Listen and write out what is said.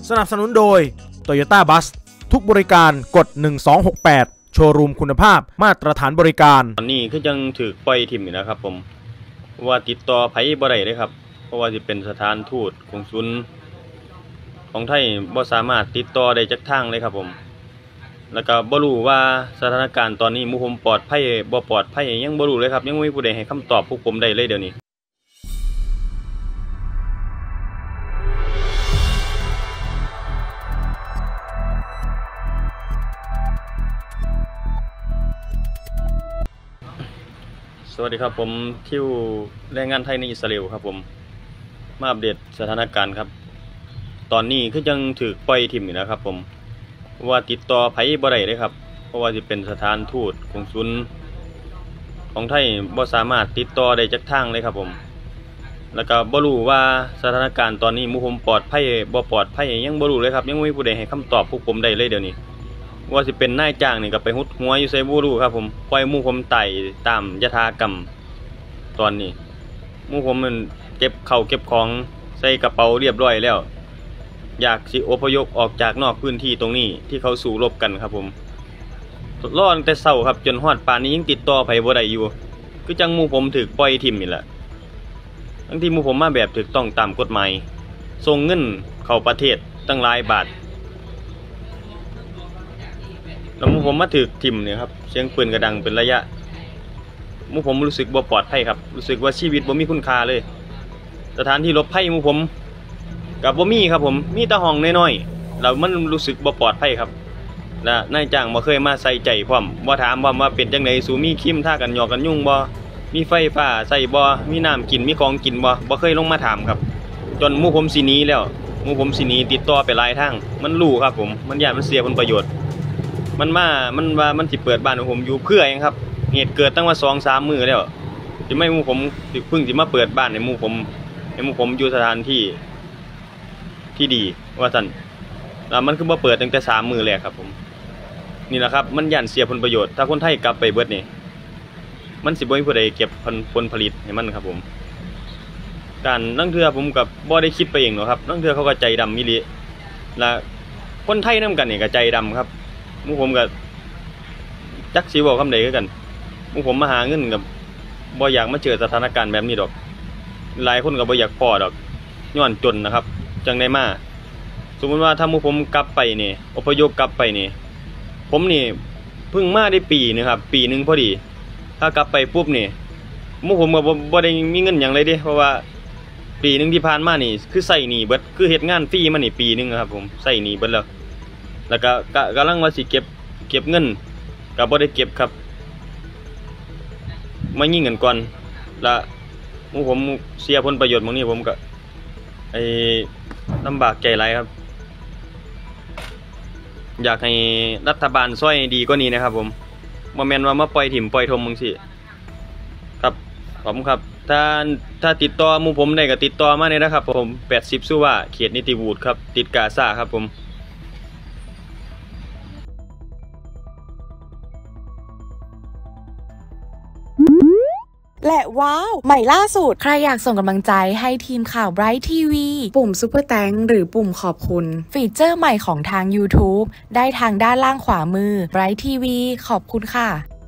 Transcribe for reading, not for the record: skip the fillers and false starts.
สนับสนุนโดย Toyota Bus ทุกบริการกด1268โชว์รูมคุณภาพมาตรฐานบริการตอนนี้คือยังถือปล่อยทิมอยู่นะครับผมว่าติดต่อไผบ่ได้เลยครับเพราะว่าสิเป็นสถานทูตกงสุลของไทยบ่สามารถติดต่อได้จักทางเลยครับผมแล้วก็บ่รู้ว่าสถานการณ์ตอนนี้หมู่ผมปลอดภัยบ่ปลอดภัยยังบ่รู้เลยครับยังไม่มีผู้ใดให้คำตอบพวกผมได้เลยเดี๋ยวนี้สวัสดีครับผมทิวแรงงานไทยในอิสราเอลครับผมมาอัปเดตสถานการณ์ครับตอนนี้คือยังถือปล่อยทิมอยู่นะครับผมว่าติดต่อไผบ่ได้เลยครับเพราะว่าสิเป็นสถานทูตกงสุลของไทยบ่สามารถติดต่อได้จักทางเลยครับผมแล้วก็บ่รู้ว่าสถานการณ์ตอนนี้หมู่ผมปลอดภัยบ่ปลอดภัยยังบ่รู้เลยครับยังไม่มีผู้ใดให้คำตอบพวกผมได้เลยเดี๋ยวนี้ว่าสิเป็นนายจ้างนี่ก็ไปหุดหัวอยู่ไสบ่รู้ครับผมปล่อยหมู่ผมไต่ตามยถากรรมตอนนี้หมู่ผมมันเก็บข้าวเก็บของใส่กระเป๋าเรียบร้อยแล้วอยากสิอพยพออกจากนอกพื้นที่ตรงนี้ที่เขาสู้รบกันครับผมรอตั้งแต่เช้าครับจนฮอดป่านนี้ยังติดต่อไผบ่ได้อยู่คือจังหมู่ผมถูกปล่อยทิ่มนี่แหละทั้งที่หมู่ผมมาแบบถูกต้องตามกฎหมายส่งเงินเข้าประเทศตั้งหลายบาทแล้วหมู่ผมมาถูกทิ่มเนี่ยครับเสียงปืนกระดังเป็นระยะหมู่ผมรู้สึกบ่ปลอดภัยครับรู้สึกว่าชีวิตบ่มีคุณค่าเลยสถานที่หลบภัยหมู่ผมกับบ่มีครับผมมีแต่ห้องน้อยๆแล้วมันรู้สึกบ่ปลอดภัยครับและนายจ้างบ่เคยมาใส่ใจพร้อมบ่ถามว่าเป็นจังได๋สูมีครีมทากันหยอกกันยุ่งบ่มีไฟฟ้าใส่บ่มีน้ำกินมีของกินบ่เคยลงมาถามครับจนหมู่ผมสิหนีแล้วหมู่ผมสิหนีติดต่อไปหลายทางมันรู้ครับผมมันย้านมันเสียผลประโยชน์มันว่ามันสิเปิดบ้านของผมอยู่เพื่อหยังครับเหตุเกิดตั้งว่า 2-3 มื้อแล้วสิไม่หมู่ผมเพิ่งสิมาเปิดบ้านให้หมู่ผมอยู่สถานที่ดีว่าซั่นแล้วมันคือบ่เปิดตั้งแต่3 มื้อแรกครับผมนี่แหละครับมันย่านเสียผลประโยชน์ถ้าคนไทยกลับไปเบิดนี่มันสิบ่มีผู้ใดเก็บผลผลิตให้มันครับผมการนั่งเทื่อผมกับบ่ได้คิดไปเองหรอกครับนั่งเทื่อเขาก็ใจดำอีหลีและคนไทยนำกันนี่ก็ใจดำครับหมู่ผมก็จักสิเว้าคำใดคือกันหมู่ผมมาหาเงินกับบ่อยากมาเจอสถานการณ์แบบนี้ดอกหลายคนก็บ่อยากพ้อดอกย้อนจนนะครับจังได้มาสมมุติว่าถ้าหมู่ผมกลับไปนี่อพยพกลับไปนี่ผมนี่เพิ่งมาได้ปีนึงครับปีนึงพอดีถ้ากลับไปปุ๊บนี่หมู่ผมก็บ่ได้มีเงินหยังเลยเด้เพราะว่าปีนึงที่ผ่านมานี่คือใช้หนี้เบิดคือเฮ็ดงานฟรีมานี่ปีนึงครับผมใช้หนี้เบิดแล้วก็กำลังว่าสิเก็บเงินก็บ่ได้เก็บครับมายิงกันก่อนแล้วหมู่ผมเสียผลประโยชน์บางนี้ผมก็ลำบากใจหลายครับอยากให้รัฐบาลช่วยดีกว่านี้นะครับผมบ่แม่นว่ามาปล่อยถิ่มปล่อยทมจังซี่ครับผมครับถ้าติดต่อหมู่ผมได้ก็ติดต่อมาได้นะครับผม80สุว่าเขตนิติวูดครับติดกาซาครับผมและว้าวใหม่ล่าสุดใครอยากส่งกำลังใจให้ทีมข่าว Bright TV ปุ่ม Super Thanks หรือปุ่มขอบคุณฟีเจอร์ใหม่ของทาง YouTube ได้ทางด้านล่างขวามือ Bright TV ขอบคุณค่ะ